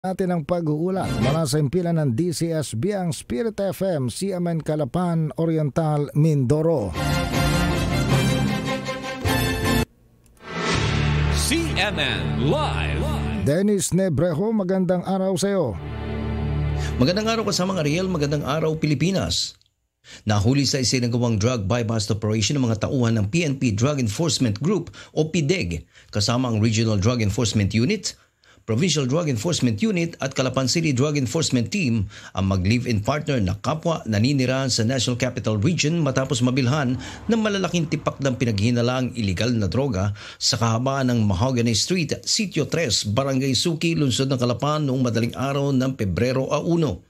Natin ang pag-uulat mula sa impilan ng DCSB ang Spirit FM, CMN Calapan, Oriental, Mindoro. CMN Live. Dennis Nebrejo, magandang araw sa iyo. Magandang araw kasama Ariel, magandang araw Pilipinas. Nahuli sa isinagawang drug bypass operation ng mga tauhan ng PNP Drug Enforcement Group o PDEG kasama ang Regional Drug Enforcement Unit, Provincial Drug Enforcement Unit at Calapan City Drug Enforcement Team ang mag-live-in partner na kapwa naninirahan sa National Capital Region matapos mabilhan ng malalaking tipak ng pinaghinalaang iligal na droga sa kahabaan ng Mahogany Street, Sitio 3, Barangay Suki, Lungsod ng Calapan noong madaling araw ng Pebrero 1.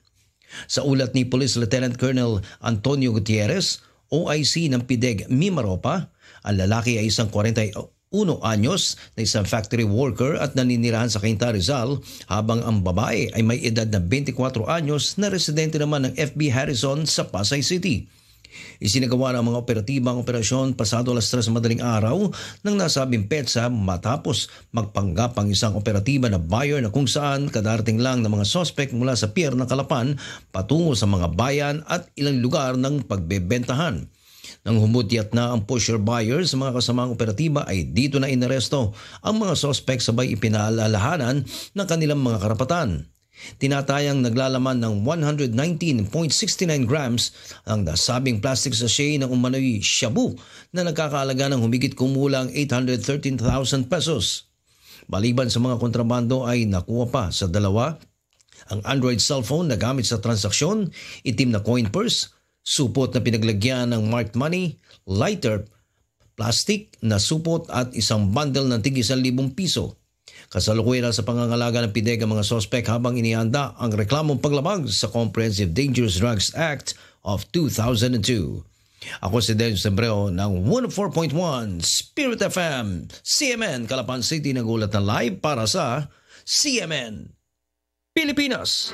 Sa ulat ni Police Lieutenant Colonel Antonio Gutierrez, OIC ng PDEG Mimaropa, ang lalaki ay isang 41 anyos na isang factory worker at naninirahan sa Cainta, Rizal, habang ang babae ay may edad na 24 anyos na residente naman ng FB Harrison sa Pasay City. Isinagawa ng mga operatibang operasyon pasado alas 3 madaling araw ng nasabing petsa matapos magpanggap ang isang operatiba na buyer na kung saan kadarating lang ng mga sospek mula sa pier ng Calapan patungo sa mga bayan at ilang lugar ng pagbebentahan. Nang humutyat na ang pusher buyer sa mga kasamang operatiba ay dito na inaresto ang mga sospek sabay ipinaalalahanan ng kanilang mga karapatan. Tinatayang naglalaman ng 119.69 grams ang nasabing plastic sachet ng umano'y shabu na nagkakaalaga ng humigit kumulang 813,000 pesos. Maliban sa mga kontrabando ay nakuha pa sa dalawa ang Android cellphone na gamit sa transaksyon, itim na coin purse, supot na pinaglagyan ng marked money, lighter, plastic na supot at isang bundle ng tig 1,000 piso. Kasalukuyan sa pangangalaga ng PDEG ang mga sospek habang inihanda ang reklamong paglabag sa Comprehensive Dangerous Drugs Act of 2002. Ako si Dennis Nebrejo ng 104.1 Spirit FM, CMN Calapan City, nagulat na live para sa CMN Pilipinas.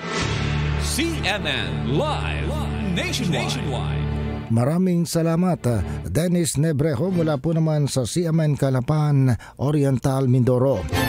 CMN Live Nationwide. Maraming salamat, Dennis Nebrejo, mula po naman sa CMN Calapan, Oriental, Mindoro.